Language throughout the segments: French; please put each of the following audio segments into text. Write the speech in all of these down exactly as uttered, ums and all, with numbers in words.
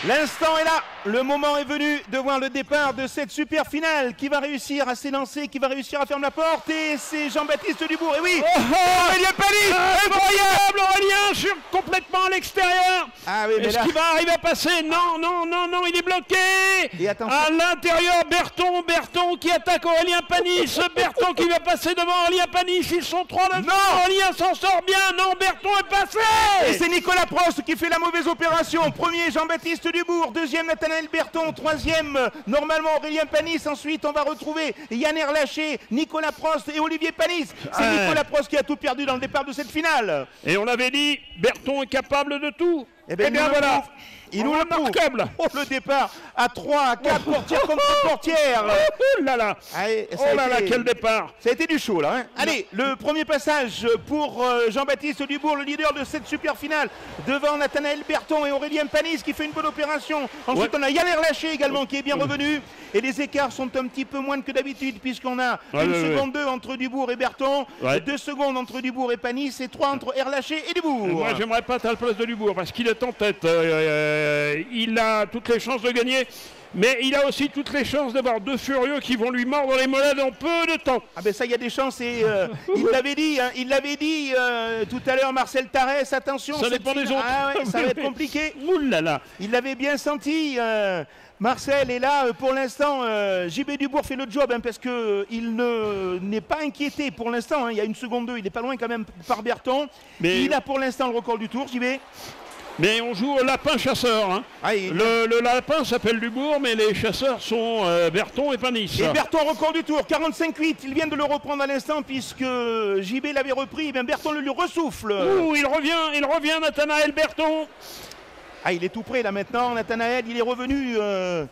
L'instant est là, le moment est venu de voir le départ de cette super finale. Qui va réussir à s'élancer, qui va réussir à fermer la porte? Et c'est Jean-Baptiste Dubourg, et oui, oh, oh, Aurélien Panis. Incroyable, Aurélien, sur complètement à l'extérieur. Ah oui, mais Est-ce là... qu'il va arriver à passer? Non, non, non, non, il est bloqué. Et attention. À l'intérieur, Berton, Berton qui attaque Aurélien Panis. Berton qui va passer devant Aurélien Panis. Ils sont trois là. Non, Aurélien s'en sort bien. Non, Berton est passé. Et c'est Nicolas Prost qui fait la mauvaise opération. Premier, Jean-Baptiste Dubourg. Deuxième, Nathanaël Berton. Troisième, normalement Aurélien Panis. Ensuite, on va retrouver Yann Erlaché, Nicolas Prost et Olivier Panis. C'est Ouais. Nicolas Prost qui a tout perdu dans le départ de cette finale. Et on l'avait dit, Berton est capable de tout. Eh bien, Eh bien il nous le voilà. prouve. Il nous le prouve. Remarquable. Oh, le départ à trois, à quatre portières contre portières. Oh là là. Allez, ça Oh a là là, été- quel départ. Ça a été du chaud là. Hein. Allez, le premier passage pour euh, Jean-Baptiste Dubourg, le leader de cette super finale, devant Nathanaël Berton et Aurélien Panis qui fait une bonne opération. Ensuite, Ouais. on a Yann Erlaché également qui est bien revenu. Et les écarts sont un petit peu moindres que d'habitude puisqu'on a Ouais, une ouais, seconde deux entre Dubourg et Berton, Ouais. deux secondes entre Dubourg et Panis et trois entre Erlaché et Dubourg. Moi, j'aimerais pas être à la place de Dubourg parce qu'il est en tête. Euh, euh, il a toutes les chances de gagner, mais il a aussi toutes les chances d'avoir deux furieux qui vont lui mordre les mollets dans peu de temps. Ah ben ça, il y a des chances et euh, il l'avait dit, hein, il l'avait dit euh, tout à l'heure, Marcel Tarès, attention. Ça cette dépend des finale- autres. Ah ouais, ça va être compliqué. Ouh là là. Il l'avait bien senti, euh, Marcel. Et là, euh, pour l'instant, euh, J B Dubourg fait le job hein, parce que euh, il ne n'est pas inquiété pour l'instant. Hein, il y a une seconde deux, il n'est pas loin quand même par Berton. Mais- Il a pour l'instant le record du tour, J B. Mais on joue au lapin chasseur. Hein. Ah, il- Le, le lapin s'appelle Dubourg, mais les chasseurs sont euh, Berton et Panis. Et Berton, record du tour, quarante-cinq huit. Il vient de le reprendre à l'instant puisque J B l'avait repris. Et bien Berton le lui ressouffle. Ouh, il revient, il revient, Nathanaël Berton. Ah, il est tout près là maintenant, Nathanaël. Il est revenu euh,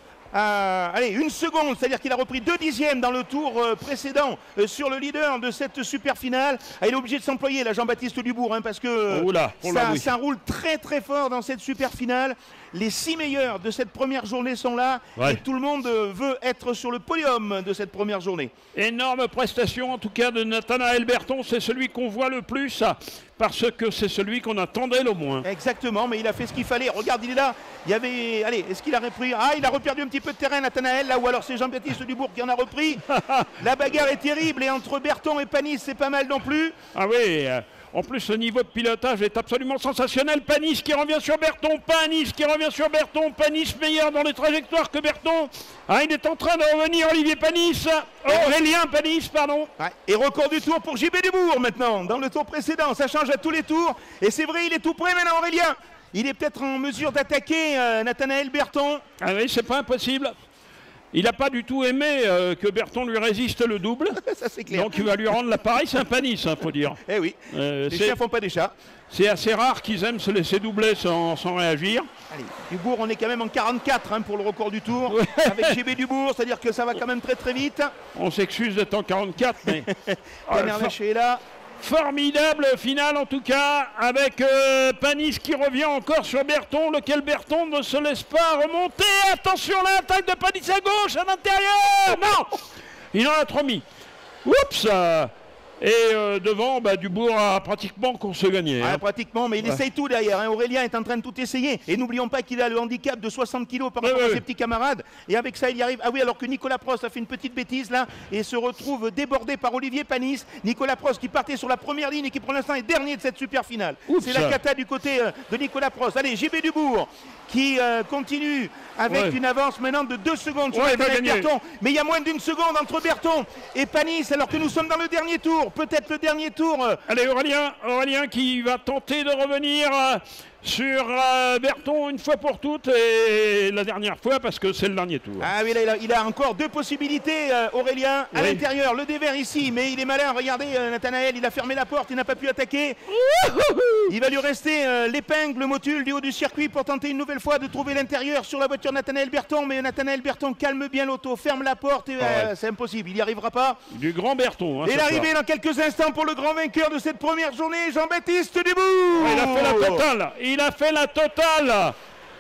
à allez, une seconde, c'est-à-dire qu'il a repris deux dixièmes dans le tour euh, précédent euh, sur le leader de cette super finale. Ah, il est obligé de s'employer là, Jean-Baptiste Dubourg, hein, parce que Oh là, oh là, ça, oui. ça roule très très fort dans cette super finale. Les six meilleurs de cette première journée sont là Ouais. et tout le monde euh, veut être sur le podium de cette première journée. Énorme prestation en tout cas de Nathanaël Berton, c'est celui qu'on voit le plus parce que c'est celui qu'on attendait le moins. Exactement, mais il a fait ce qu'il fallait. Regarde, il est là. Il y avait. Allez, est-ce qu'il a repris? Ah, il a reperdu un petit peu de terrain, Nathanaël, là, ou alors c'est Jean-Baptiste Dubourg qui en a repris. La bagarre est terrible et entre Berton et Panis, c'est pas mal non plus. Ah oui, euh, en plus le niveau de pilotage est absolument sensationnel. Panis qui revient sur Berton, Panis qui revient sur Berton, Panis meilleur dans les trajectoires que Berton. Ah, il est en train de revenir Olivier Panis, Aurélien Panis, pardon. Ouais. Et record du tour pour J B Dubourg maintenant, dans le tour précédent. Ça change à tous les tours. Et c'est vrai, il est tout prêt maintenant, Aurélien. Il est peut-être en mesure d'attaquer euh, Nathanaël Berton. Ah oui, c'est pas impossible. Il n'a pas du tout aimé euh, que Berton lui résiste le double. Ça, c'est clair. Donc il va lui rendre l'appareil, c'est un Panis, hein, faut dire. Eh oui, Euh, les c'est- chiens font pas des chats. C'est assez rare qu'ils aiment se laisser doubler sans, sans réagir. Allez, Dubourg, on est quand même en quarante-quatre hein, pour le record du tour. Ouais. Avec J B Dubourg, c'est-à-dire que ça va quand même très très vite. On s'excuse d'être en quarante-quatre, mais Ah, Yann for- Erlaché est là. formidable finale en tout cas, avec euh, Panis qui revient encore sur Berton, lequel Berton ne se laisse pas remonter. Attention, l'attaque de Panis à gauche, à l'intérieur. Non, il en a trop mis. Oups. euh, Et euh, devant, bah, Dubourg a pratiquement qu'on se gagnait. Ah, hein. pratiquement, mais il Ouais. essaye tout derrière. hein. Aurélien est en train de tout essayer. Et n'oublions pas qu'il a le handicap de soixante kilos par Ouais, rapport ouais, à ses ouais. petits camarades. Et avec ça, il y arrive. Ah oui, alors que Nicolas Prost a fait une petite bêtise là et se retrouve débordé par Olivier Panis. Nicolas Prost qui partait sur la première ligne et qui pour l'instant est dernier de cette super finale. Oups. C'est la cata du côté euh, de Nicolas Prost. Allez, J B Dubourg qui euh, continue avec Ouais. une avance maintenant de deux secondes sur Ouais, il va Nathanaël gagner. Berton. Mais il y a moins d'une seconde entre Berton et Panis alors que nous sommes dans le dernier tour. Peut-être le dernier tour. euh, Allez, Aurélien, Aurélien qui va tenter de revenir euh, sur euh, Berton une fois pour toutes et la dernière fois parce que c'est le dernier tour. Ah oui, là, il a, il a encore deux possibilités, euh, Aurélien, à Oui. l'intérieur. Le dévers ici, mais il est malin. Regardez, euh, Nathanaël, il a fermé la porte, il n'a pas pu attaquer. Il va lui rester euh, l'épingle, le motule du haut du circuit pour tenter une nouvelle fois de trouver l'intérieur sur la voiture de Nathanaël Berton. Mais Nathanaël Berton calme bien l'auto, ferme la porte et euh, Ouais. c'est impossible, il n'y arrivera pas. Du grand Berton. Hein, Et ce l'arrivée soir. dans quelques instants pour le grand vainqueur de cette première journée, Jean-Baptiste Dubourg. Il a fait la totale. Il a fait la totale.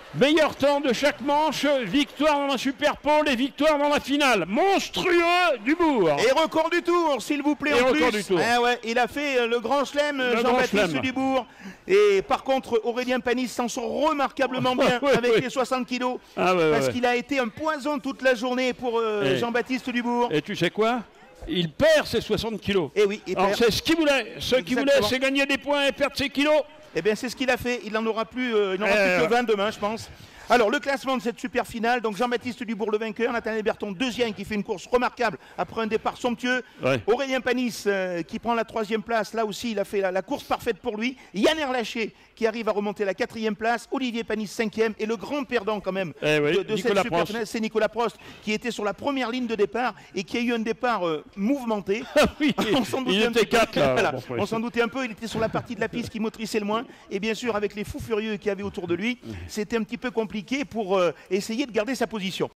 Meilleur temps de chaque manche, victoire dans la Super Pole et victoire dans la finale. Monstrueux Dubourg. Et record du tour, s'il vous plaît, Et en record plus. du tour. Ah ouais, il a fait le grand chelem, Le Jean-Baptiste grand Dubourg. Et par contre, Aurélien Panis s'en sort remarquablement bien Oui, avec oui. les soixante kilos. Ah ouais, parce ouais. qu'il a été un poison toute la journée pour euh, Et- Jean-Baptiste Dubourg. Et tu sais quoi? Il perd ses soixante kilos. Et oui, il Alors perd. c'est ce qu'il voulait. Ce qu'il voulait, Exactement. c'est gagner des points et perdre ses kilos. Eh bien, c'est ce qu'il a fait. Il n'en aura plus, euh, il n'aura Euh, plus que vingt demain, je pense. Alors, le classement de cette super finale. Donc, Jean-Baptiste Dubourg, le vainqueur. Nathanaël Berton, deuxième, qui fait une course remarquable après un départ somptueux. Ouais. Aurélien Panis, euh, qui prend la troisième place. Là aussi, il a fait la, la course parfaite pour lui. Yann Erlaché, qui arrive à remonter la quatrième place. Olivier Panis, cinquième. Et le grand perdant, quand même, Eh oui, de, de cette Nicolas super Prost. finale, c'est Nicolas Prost, qui était sur la première ligne de départ et qui a eu un départ euh, mouvementé. Ah oui, On s'en doutait il un était petit peu. quatre là. Voilà. Bon, ouais. On s'en doutait un peu, il était sur la partie de la piste qui motrissait le moins. Et bien sûr, avec les fous furieux qu'il y avait autour de lui, c'était un petit peu compliqué pour euh, essayer de garder sa position.